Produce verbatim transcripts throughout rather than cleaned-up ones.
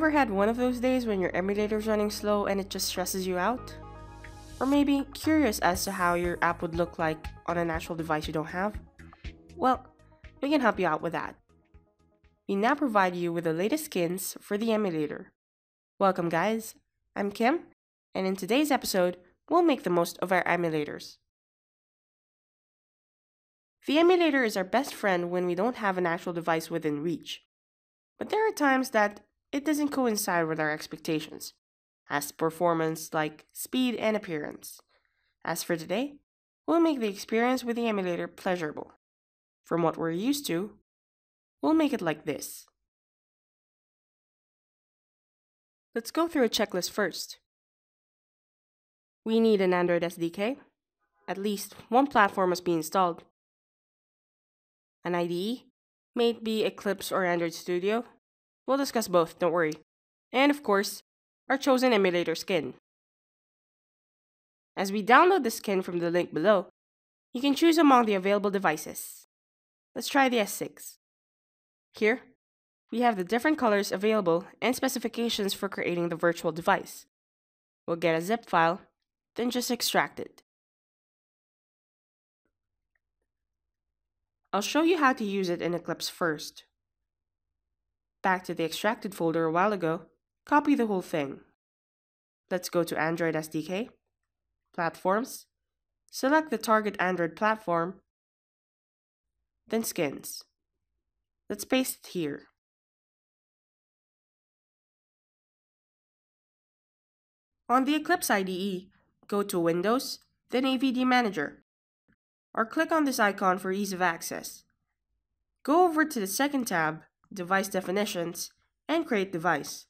ever had one of those days when your emulator's running slow and it just stresses you out? Or maybe curious as to how your app would look like on an actual device you don't have? Well, we can help you out with that. We now provide you with the latest skins for the emulator. Welcome guys, I'm Kim, and in today's episode, we'll make the most of our emulators. The emulator is our best friend when we don't have an actual device within reach. But there are times that it doesn't coincide with our expectations, as performance like speed and appearance. As for today, we'll make the experience with the emulator pleasurable. From what we're used to, we'll make it like this. Let's go through a checklist first. We need an Android S D K. At least one platform must be installed. An I D E, may it be Eclipse or Android Studio. We'll discuss both, don't worry. And of course, our chosen emulator skin. As we download the skin from the link below, you can choose among the available devices. Let's try the S six. Here, we have the different colors available and specifications for creating the virtual device. We'll get a zip file, then just extract it. I'll show you how to use it in Eclipse first. Back to the extracted folder a while ago, copy the whole thing. Let's go to Android S D K, Platforms, select the target Android platform, then Skins. Let's paste it here. On the Eclipse I D E, go to Windows, then A V D Manager, or click on this icon for ease of access. Go over to the second tab, Device Definitions, and create device.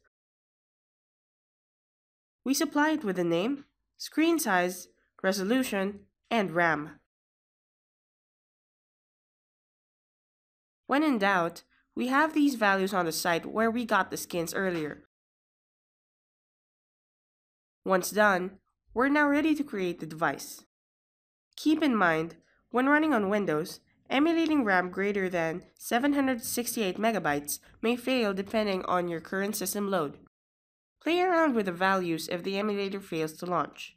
We supply it with a name, screen size, resolution, and RAM. When in doubt, we have these values on the site where we got the skins earlier. Once done, we're now ready to create the device. Keep in mind, when running on Windows, emulating RAM greater than seven hundred sixty-eight megabytes may fail depending on your current system load. Play around with the values if the emulator fails to launch.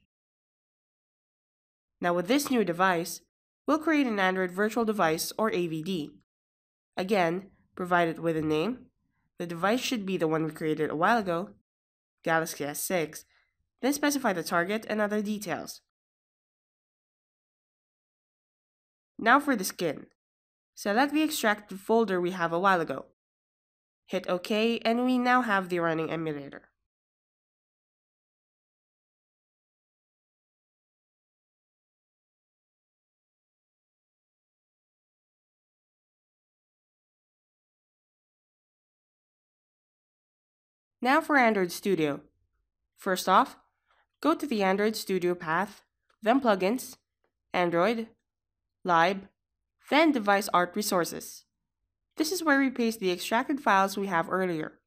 Now with this new device, we'll create an Android Virtual Device or A V D. Again, provide it with a name. The device should be the one we created a while ago, Galaxy S six, then specify the target and other details. Now for the skin. Select the extracted folder we have a while ago. Hit OK and we now have the running emulator. Now for Android Studio. First off, go to the Android Studio path, then Plugins, Android, Lib, then Device Art Resources. This is where we paste the extracted files we have earlier.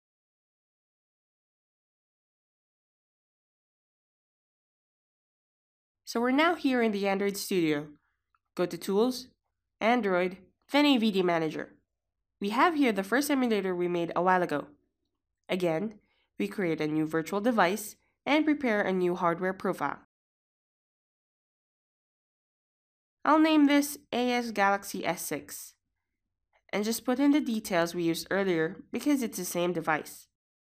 So we're now here in the Android Studio. Go to Tools, Android, then A V D Manager. We have here the first emulator we made a while ago. Again, we create a new virtual device and prepare a new hardware profile. I'll name this A S Galaxy S six and just put in the details we used earlier because it's the same device.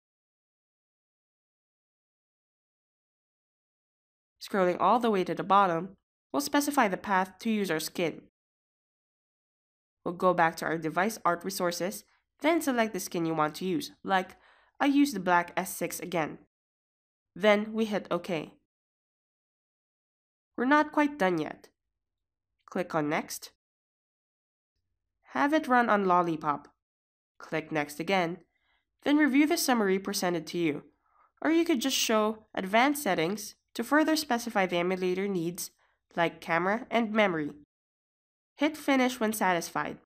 Scrolling all the way to the bottom, we'll specify the path to use our skin. We'll go back to our device art resources, then select the skin you want to use, like I use the black S six again. Then we hit OK. We're not quite done yet. Click on Next. Have it run on Lollipop. Click Next again, then review the summary presented to you. Or you could just show Advanced Settings to further specify the emulator needs, like camera and memory. Hit Finish when satisfied.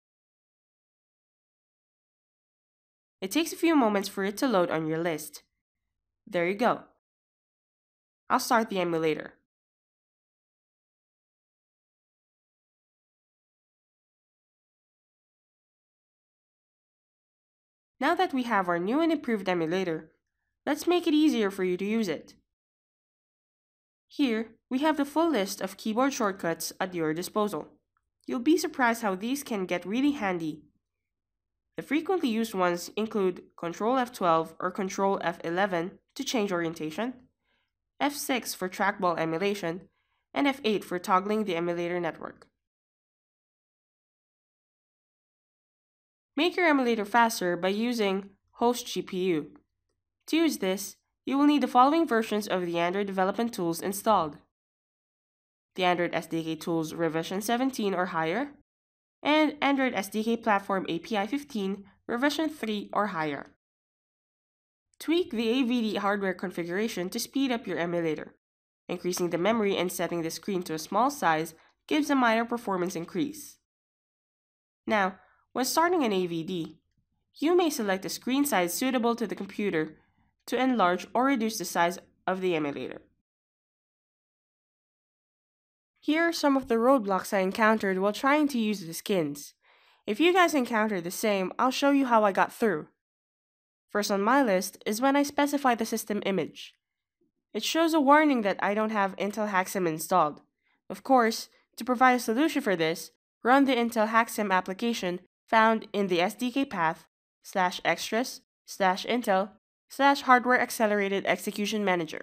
It takes a few moments for it to load on your list. There you go. I'll start the emulator. Now that we have our new and improved emulator, let's make it easier for you to use it. Here, we have the full list of keyboard shortcuts at your disposal. You'll be surprised how these can get really handy. The frequently used ones include control F twelve or control F eleven to change orientation, F six for trackball emulation, and F eight for toggling the emulator network. Make your emulator faster by using host G P U. To use this, you will need the following versions of the Android development tools installed: the Android S D K Tools revision seventeen or higher, and Android S D K Platform A P I fifteen revision three or higher. Tweak the A V D hardware configuration to speed up your emulator. Increasing the memory and setting the screen to a small size gives a minor performance increase. Now, when starting an A V D, you may select a screen size suitable to the computer to enlarge or reduce the size of the emulator. Here are some of the roadblocks I encountered while trying to use the skins. If you guys encounter the same, I'll show you how I got through. First on my list is when I specify the system image. It shows a warning that I don't have Intel HackSim installed. Of course, to provide a solution for this, run the Intel HackSim application found in the S D K path slash extras slash Intel slash hardware accelerated execution manager.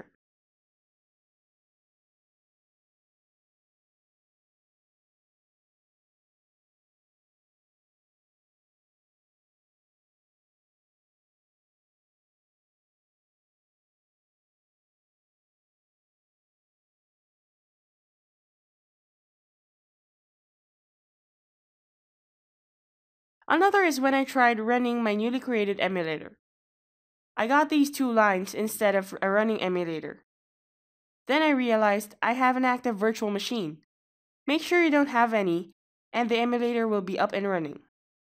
Another is when I tried running my newly created emulator. I got these two lines instead of a running emulator. Then I realized I have an active virtual machine. Make sure you don't have any, and the emulator will be up and running.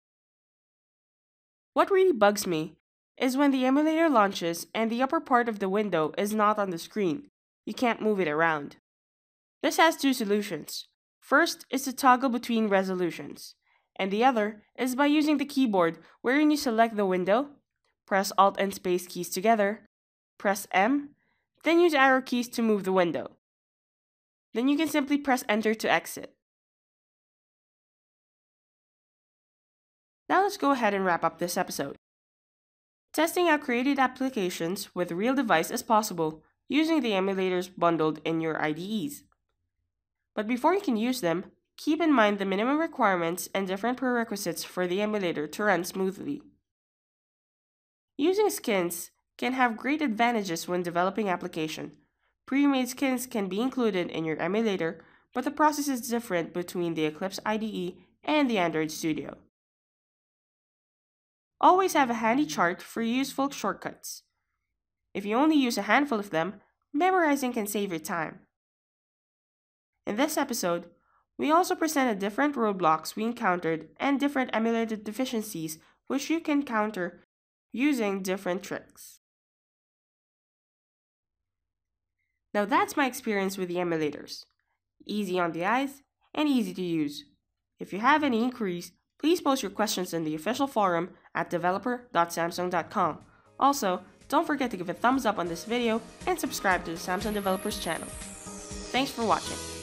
What really bugs me is when the emulator launches and the upper part of the window is not on the screen. You can't move it around. This has two solutions. First is to toggle between resolutions, and the other is by using the keyboard wherein you select the window, press Alt and Space keys together, press M, then use arrow keys to move the window. Then you can simply press Enter to exit. Now let's go ahead and wrap up this episode. Testing out created applications with a real device is possible using the emulators bundled in your I D Es. But before you can use them, keep in mind the minimum requirements and different prerequisites for the emulator to run smoothly. Using skins can have great advantages when developing application. Pre-made skins can be included in your emulator, but the process is different between the Eclipse I D E and the Android Studio. Always have a handy chart for useful shortcuts. If you only use a handful of them, memorizing can save your time. In this episode, we also presented different roadblocks we encountered and different emulator deficiencies which you can counter using different tricks. Now that's my experience with the emulators. Easy on the eyes and easy to use. If you have any inquiries, please post your questions in the official forum at developer dot samsung dot com. Also, don't forget to give a thumbs up on this video and subscribe to the Samsung Developers channel. Thanks for watching.